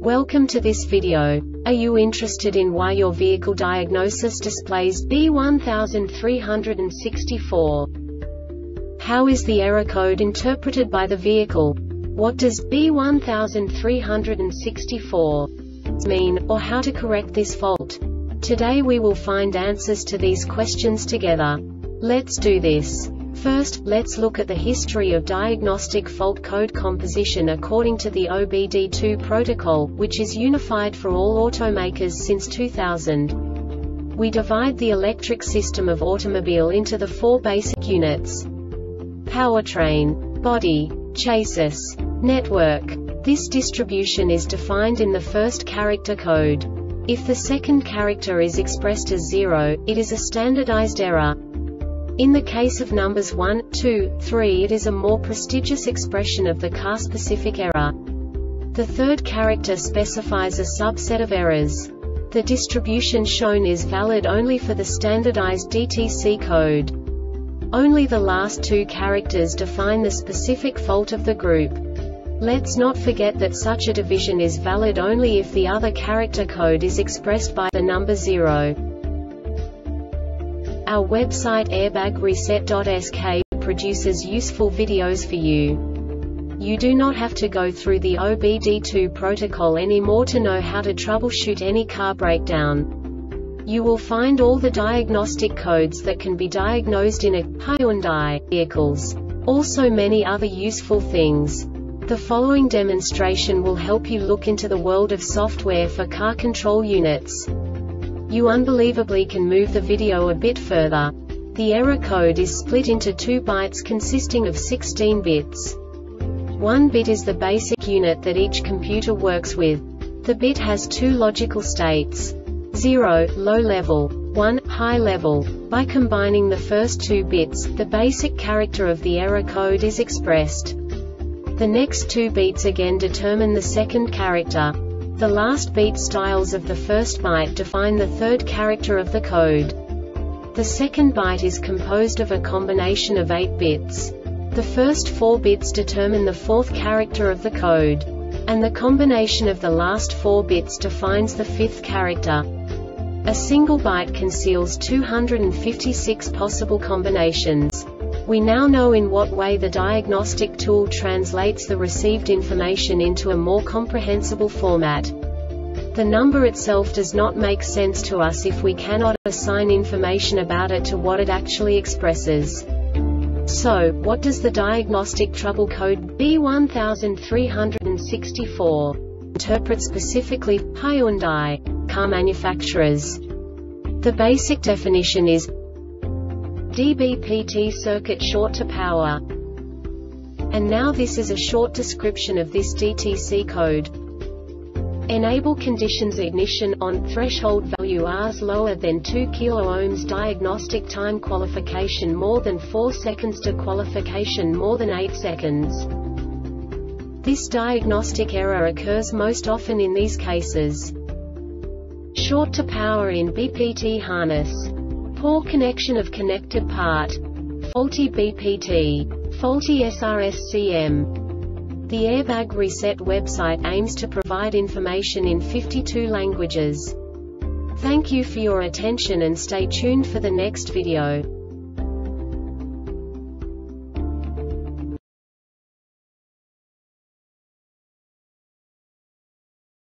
Welcome to this video. Are you interested in why your vehicle diagnosis displays B1364? How is the error code interpreted by the vehicle? What does B1364 mean, or how to correct this fault? Today we will find answers to these questions together. Let's do this. First, let's look at the history of diagnostic fault code composition according to the OBD2 protocol, which is unified for all automakers since 2000. We divide the electric system of automobile into the four basic units: powertrain, body, chassis, network. This distribution is defined in the first character code. If the second character is expressed as 0, it is a standardized error. In the case of numbers 1, 2, 3, it is a more prestigious expression of the car-specific error. The third character specifies a subset of errors. The distribution shown is valid only for the standardized DTC code. Only the last two characters define the specific fault of the group. Let's not forget that such a division is valid only if the other character code is expressed by the number 0. Our website airbagreset.sk produces useful videos for you. You do not have to go through the OBD2 protocol anymore to know how to troubleshoot any car breakdown. You will find all the diagnostic codes that can be diagnosed in a Hyundai vehicles. Also many other useful things. The following demonstration will help you look into the world of software for car control units. You unbelievably can move the video a bit further. The error code is split into 2 bytes consisting of 16 bits. 1 bit is the basic unit that each computer works with. The bit has 2 logical states: 0, low level, 1, high level. By combining the first 2 bits, the basic character of the error code is expressed. The next 2 beats again determine the second character. The last beat styles of the first byte define the third character of the code. The second byte is composed of a combination of 8 bits. The first 4 bits determine the fourth character of the code. And the combination of the last 4 bits defines the fifth character. A single byte conceals 256 possible combinations. We now know in what way the diagnostic tool translates the received information into a more comprehensible format. The number itself does not make sense to us if we cannot assign information about it to what it actually expresses. So, what does the diagnostic trouble code B1364 interpret specifically for Hyundai car manufacturers? The basic definition is DBPT circuit short to power. And now this is a short description of this DTC code. Enable conditions ignition on, threshold value Rs lower than 2 kΩ, diagnostic time qualification more than 4 seconds to qualification more than 8 seconds. This diagnostic error occurs most often in these cases: short to power in BPT harness, poor connection of connected part, faulty BPT, faulty SRSCM. The Airbag Reset website aims to provide information in 52 languages. Thank you for your attention and stay tuned for the next video.